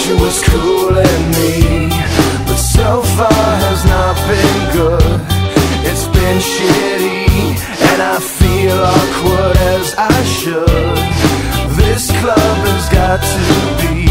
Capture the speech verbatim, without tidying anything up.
She was cooling me, but so far has not been good. It's been shitty, and I feel awkward as I should. This club has got to be